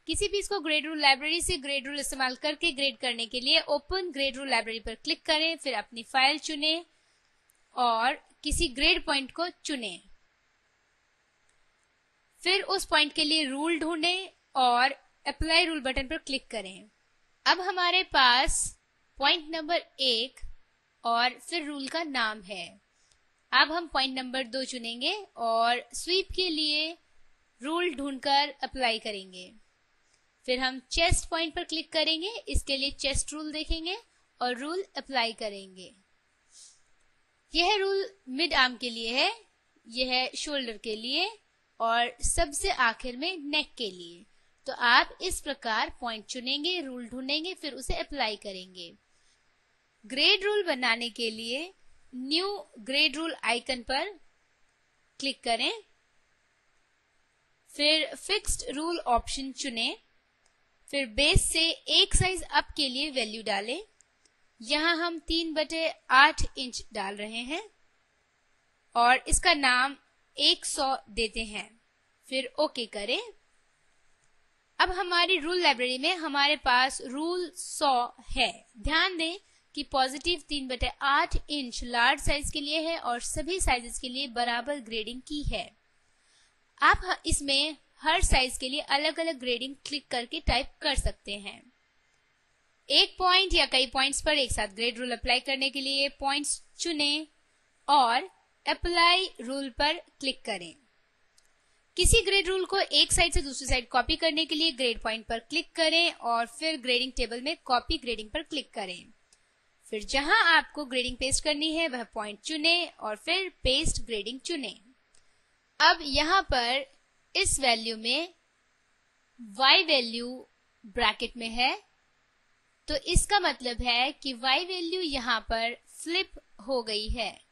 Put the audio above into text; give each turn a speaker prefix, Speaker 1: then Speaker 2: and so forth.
Speaker 1: किसी भी इसको ग्रेड रूल लाइब्रेरी से ग्रेड रूल इस्तेमाल करके ग्रेड करने के लिए ओपन ग्रेड रूल लाइब्रेरी पर क्लिक करें, फिर अपनी फाइल चुनें और किसी ग्रेड पॉइंट को चुनें। फिर उस पॉइंट के लिए रूल ढूंढें और अप्लाई रूल बटन पर क्लिक करें। अब हमारे पास पॉइंट नंबर 1 और फिर रूल का नाम है। अब हम पॉइंट नंबर 2 चुनेंगे और स्वीप के लिए रूल ढूंढकर अप्लाई करेंगे। फिर हम चेस्ट पॉइंट पर क्लिक करेंगे, इसके लिए चेस्ट रूल देखेंगे और रूल अप्लाई करेंगे। यह रूल मिड आर्म के लिए है, यह शोल्डर के लिए और सबसे आखिर में नेक के लिए। तो आप इस प्रकार पॉइंट चुनेंगे, रूल ढूंढेंगे, फिर उसे अप्लाई करेंगे। ग्रेड रूल बनाने के लिए न्यू ग्रेड रूल आइकन पर क्लिक करें, फिर फिक्स्ड रूल ऑप्शन चुनें, फिर बेस से एक साइज अप के लिए वैल्यू डालें। यहां हम 3/8 इंच डाल रहे हैं और इसका नाम 100 देते हैं, फिर ओके करें। अब हमारी रूल लाइब्रेरी में हमारे पास रूल 100 है। ध्यान दें कि पॉजिटिव 3/8 इंच लार्ज साइज के लिए है और सभी साइजेस के लिए बराबर ग्रेडिंग की है। आप इसमें हर साइज के लिए अलग अलग ग्रेडिंग क्लिक करके टाइप कर सकते हैं। एक पॉइंट या कई पॉइंट्स पर एक साथ ग्रेड रूल अप्लाई करने के लिए पॉइंट्स चुनें और अप्लाई रूल पर क्लिक करें। किसी ग्रेड रूल को एक साइड से दूसरी साइड कॉपी करने के लिए ग्रेड पॉइंट पर क्लिक करें और फिर ग्रेडिंग टेबल में कॉपी ग्रेडिंग पर क्लिक करें। फिर जहां आपको ग्रेडिंग पेस्ट करनी है वह पॉइंट चुनें और फिर पेस्ट ग्रेडिंग चुनें। अब यहां पर इस वैल्यू में y वैल्यू ब्रैकेट में है, तो इसका मतलब है कि y वैल्यू यहां पर फ्लिप हो गई है।